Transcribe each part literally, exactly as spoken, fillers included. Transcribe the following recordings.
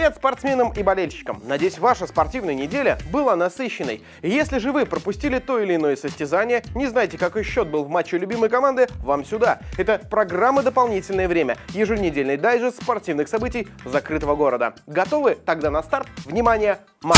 Привет спортсменам и болельщикам! Надеюсь, ваша спортивная неделя была насыщенной. Если же вы пропустили то или иное состязание, не знаете, какой счет был в матче любимой команды, вам сюда. Это программа «Дополнительное время», еженедельный дайджест спортивных событий закрытого города. Готовы? Тогда на старт. Внимание, марш!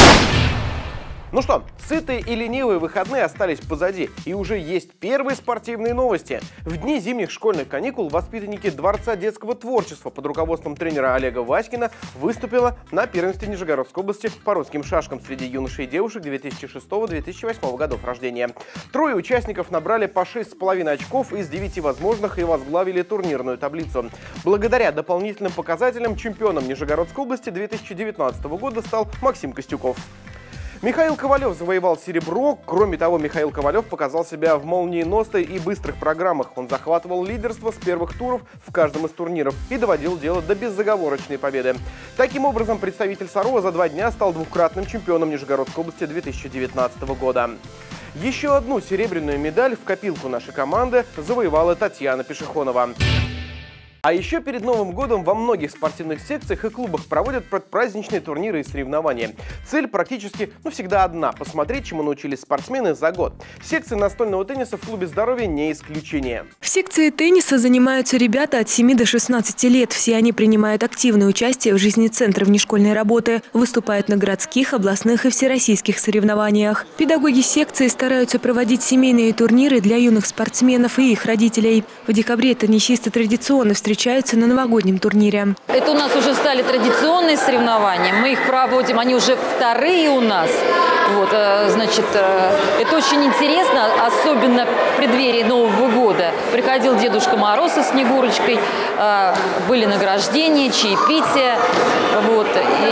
Ну что, сытые и ленивые выходные остались позади, и уже есть первые спортивные новости. В дни зимних школьных каникул воспитанники Дворца детского творчества под руководством тренера Олега Васькина выступила на первенстве Нижегородской области по русским шашкам среди юношей и девушек две тысячи шестого — две тысячи восьмого годов рождения. Трое участников набрали по шесть с половиной очков из девяти возможных и возглавили турнирную таблицу. Благодаря дополнительным показателям чемпионом Нижегородской области две тысячи девятнадцатого года стал Максим Костюков. Михаил Ковалев завоевал серебро. Кроме того, Михаил Ковалев показал себя в молниеносной и быстрых программах. Он захватывал лидерство с первых туров в каждом из турниров и доводил дело до безоговорочной победы. Таким образом, представитель Сарова за два дня стал двукратным чемпионом Нижегородской области две тысячи девятнадцатого года. Еще одну серебряную медаль в копилку нашей команды завоевала Татьяна Пешехонова. А еще перед Новым годом во многих спортивных секциях и клубах проводят предпраздничные турниры и соревнования. Цель практически ну, всегда одна – посмотреть, чему научились спортсмены за год. Секции настольного тенниса в клубе здоровья не исключение. В секции тенниса занимаются ребята от семи до шестнадцати лет. Все они принимают активное участие в жизни центра внешкольной работы, выступают на городских, областных и всероссийских соревнованиях. Педагоги секции стараются проводить семейные турниры для юных спортсменов и их родителей. В декабре теннисисты традиционно встречаются встречаются на новогоднем турнире. Это у нас уже стали традиционные соревнования. Мы их проводим, они уже вторые у нас. Вот, значит, это очень интересно, особенно в преддверии Нового года. Приходил Дедушка Мороз со Снегурочкой, были награждения, чаепития. Вот,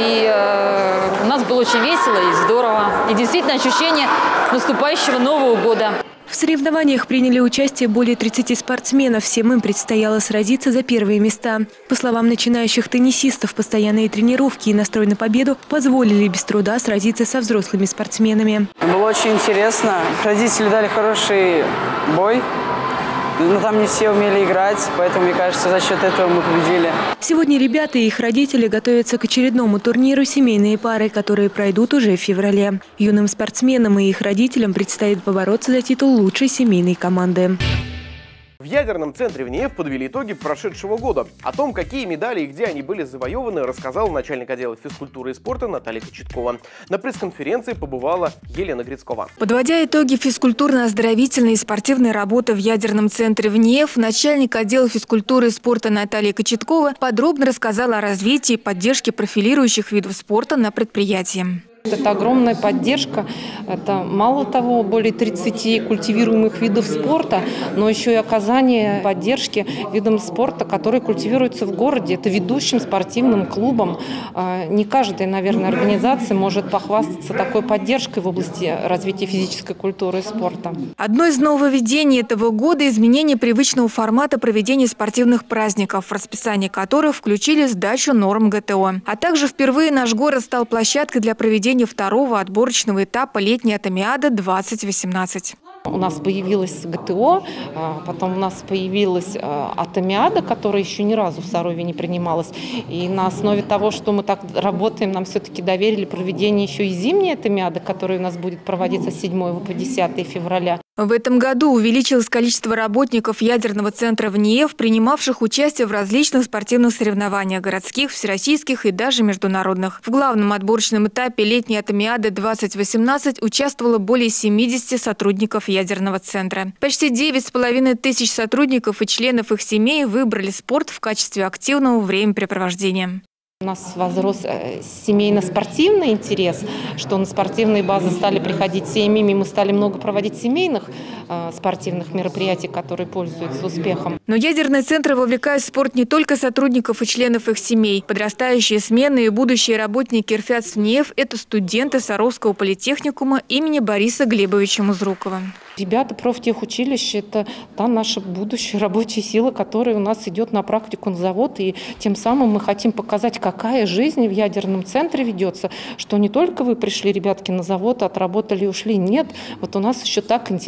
и у нас было очень весело и здорово. И действительно ощущение наступающего Нового года. В соревнованиях приняли участие более тридцати спортсменов. Всем им предстояло сразиться за первые места. По словам начинающих теннисистов, постоянные тренировки и настрой на победу позволили без труда сразиться со взрослыми спортсменами. Было очень интересно. Родители дали хороший бой. Но там не все умели играть, поэтому, мне кажется, за счет этого мы победили. Сегодня ребята и их родители готовятся к очередному турниру «Семейные пары», которые пройдут уже в феврале. Юным спортсменам и их родителям предстоит побороться за титул лучшей семейной команды. В ядерном центре в НИЭФ подвели итоги прошедшего года. О том, какие медали и где они были завоеваны, рассказал начальник отдела физкультуры и спорта Наталья Кочеткова. На пресс-конференции побывала Елена Грицкова. Подводя итоги физкультурно-оздоровительной и спортивной работы в ядерном центре в НИЭФ, начальник отдела физкультуры и спорта Наталья Кочеткова подробно рассказала о развитии и поддержке профилирующих видов спорта на предприятии. Это огромная поддержка. Это мало того, более тридцати культивируемых видов спорта, но еще и оказание поддержки видам спорта, которые культивируются в городе. Это ведущим спортивным клубом. Не каждая, наверное, организация может похвастаться такой поддержкой в области развития физической культуры и спорта. Одно из нововведений этого года – изменение привычного формата проведения спортивных праздников, в расписание которых включили сдачу норм ГТО. А также впервые наш город стал площадкой для проведения второго отборочного этапа летней Атомиады двадцать восемнадцать. У нас появилась ГТО, потом у нас появилась Атомиада, которая еще ни разу в Сарове не принималась. И на основе того, что мы так работаем, нам все-таки доверили проведение еще и зимней Атомиады, которая у нас будет проводиться с седьмого по десятое февраля. В этом году увеличилось количество работников ядерного центра в НИЭФ, принимавших участие в различных спортивных соревнованиях городских, всероссийских и даже международных. В главном отборочном этапе летней Атомиады двадцать восемнадцать участвовало более семидесяти сотрудников ядерного центра. Почти девять с половиной тысяч сотрудников и членов их семей выбрали спорт в качестве активного времяпрепровождения. У нас возрос семейно-спортивный интерес, что на спортивные базы стали приходить семьями, мы стали много проводить семейных э, спортивных мероприятий, которые пользуются успехом. Но ядерный центр вовлекает в спорт не только сотрудников и членов их семей. Подрастающие смены и будущие работники РФЯЦ НИЭФ – это студенты Саровского политехникума имени Бориса Глебовича Музрукова. Ребята профтехучилища – это та наша будущая рабочая сила, которая у нас идет на практику на завод. И тем самым мы хотим показать, какая жизнь в ядерном центре ведется, что не только вы пришли, ребятки, на завод, отработали и ушли. Нет, вот у нас еще так интересно, может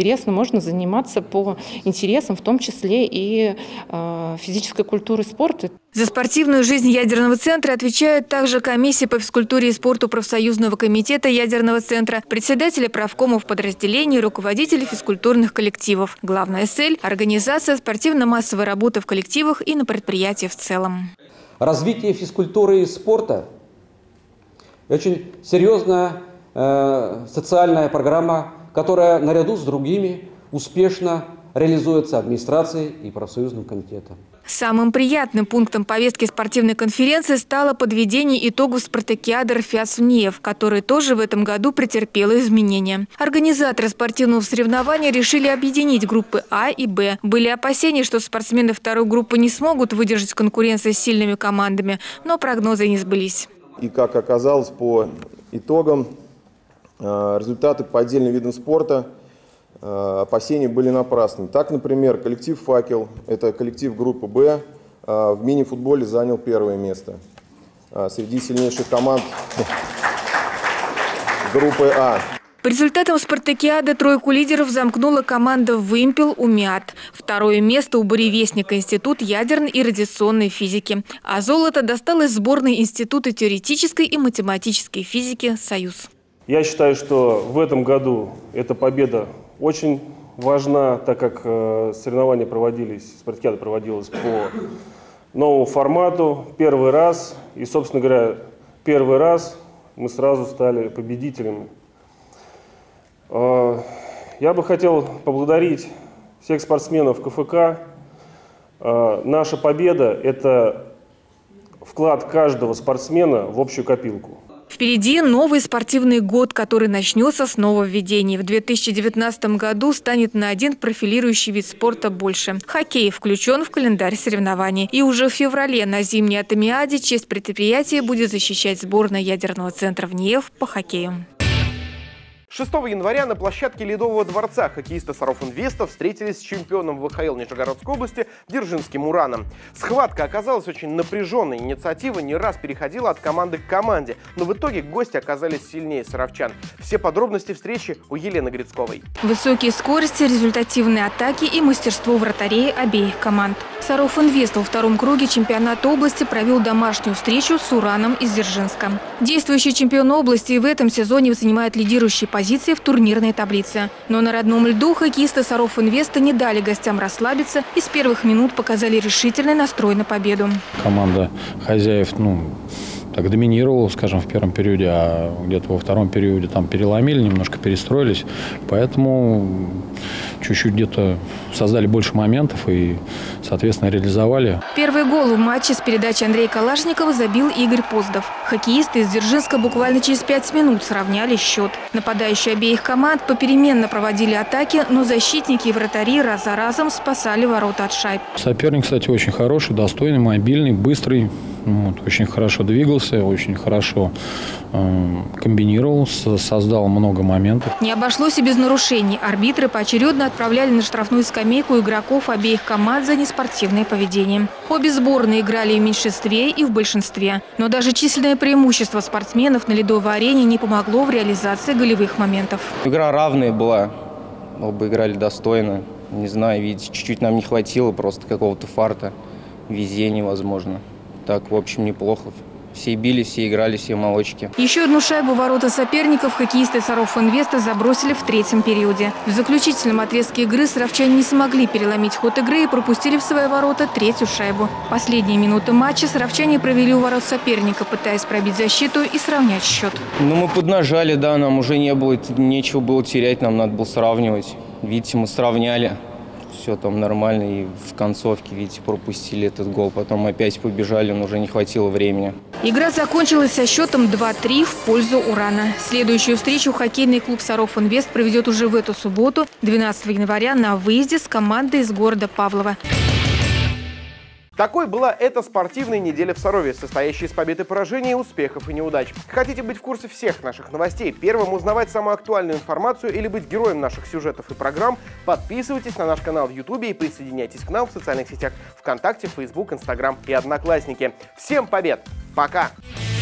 можно заниматься по интересам, в том числе и э, физической культуры спорта. За спортивную жизнь ядерного центра отвечают также комиссия по физкультуре и спорту профсоюзного комитета ядерного центра, председатели правкомов подразделений, руководители физкультурных коллективов. Главная цель – организация спортивно-массовой работы в коллективах и на предприятии в целом. Развитие физкультуры и спорта – очень серьезная э, социальная программа, которая наряду с другими успешно реализуется администрацией и профсоюзным комитетом. Самым приятным пунктом повестки спортивной конференции стало подведение итогов спартакиады РФИАС НИЭФ, который тоже в этом году претерпела изменения. Организаторы спортивного соревнования решили объединить группы А и Б. Были опасения, что спортсмены второй группы не смогут выдержать конкуренцию с сильными командами, но прогнозы не сбылись. И как оказалось по итогам, результаты по отдельным видам спорта опасения были напрасны. Так, например, коллектив «Факел», это коллектив группы «Б», в мини-футболе занял первое место среди сильнейших команд группы А. По результатам спартакиады тройку лидеров замкнула команда «Вымпел» УМИАТ. Второе место у буревестника Институт ядерной и радиационной физики. А золото досталось сборной Института теоретической и математической физики «Союз». Я считаю, что в этом году эта победа очень важна, так как э, соревнования проводились, спартакиада проводилась по новому формату первый раз. И, собственно говоря, первый раз мы сразу стали победителями. Э, я бы хотел поблагодарить всех спортсменов КФК. Э, наша победа – это вклад каждого спортсмена в общую копилку. Впереди новый спортивный год, который начнется с нововведений. В две тысячи девятнадцатом году станет на один профилирующий вид спорта больше. Хоккей включен в календарь соревнований. И уже в феврале на зимней атомиаде честь предприятия будет защищать сборная ядерного центра в НИЭФ по хоккею. шестого января на площадке Ледового дворца хоккеисты Сарофинвеста встретились с чемпионом ВХЛ Нижегородской области Дзержинским «Ураном». Схватка оказалась очень напряженной, инициатива не раз переходила от команды к команде, но в итоге гости оказались сильнее саровчан. Все подробности встречи у Елены Грицковой. Высокие скорости, результативные атаки и мастерство вратарей обеих команд. Сарофинвест во втором круге чемпионата области провел домашнюю встречу с «Ураном» из Дзержинска. Действующий чемпион области в этом сезоне занимает лидирующие позиции позиции в турнирной таблице. Но на родном льду хоккеисты Сарофинвеста не дали гостям расслабиться и с первых минут показали решительный настрой на победу. Команда хозяев, ну, так доминировала, скажем, в первом периоде, а где-то во втором периоде там переломили, немножко перестроились. Поэтому чуть-чуть где-то создали больше моментов и, соответственно, реализовали. Первый гол в матче с передачи Андрея Калашникова забил Игорь Поздов. Хоккеисты из Дзержинска буквально через пять минут сравняли счет. Нападающие обеих команд попеременно проводили атаки, но защитники и вратари раз за разом спасали ворота от шайб. Соперник, кстати, очень хороший, достойный, мобильный, быстрый. Вот, очень хорошо двигался, очень хорошо э, комбинировал, создал много моментов. Не обошлось и без нарушений. Арбитры поочередно отправляли на штрафную скамейку игроков обеих команд за неспортивное поведение. Обе сборные играли и в меньшинстве, и в большинстве. Но даже численное преимущество спортсменов на ледовой арене не помогло в реализации голевых моментов. Игра равная была. Оба играли достойно. Не знаю, видите, чуть-чуть нам не хватило просто какого-то фарта, везения, возможно. Так, в общем, неплохо. Все бились, все играли, все молочки. Еще одну шайбу в ворота соперников хоккеисты Сарофинвеста забросили в третьем периоде. В заключительном отрезке игры саровчане не смогли переломить ход игры и пропустили в свои ворота третью шайбу. Последние минуты матча саровчане провели у ворот соперника, пытаясь пробить защиту и сравнять счет. Ну, мы поднажали, да, нам уже не было, нечего было терять, нам надо было сравнивать. Видите, мы сравняли. Все там нормально, и в концовке, видите, пропустили этот гол. Потом опять побежали, но уже не хватило времени. Игра закончилась со счетом два-три в пользу «Урана». Следующую встречу хоккейный клуб «Сарофинвест» проведет уже в эту субботу, двенадцатого января, на выезде с командой из города Павлова. Такой была эта спортивная неделя в Сарове, состоящая из побед и поражений, успехов и неудач. Хотите быть в курсе всех наших новостей, первым узнавать самую актуальную информацию или быть героем наших сюжетов и программ, подписывайтесь на наш канал в Ютубе и присоединяйтесь к нам в социальных сетях ВКонтакте, Фейсбук, Инстаграм и Одноклассники. Всем побед! Пока!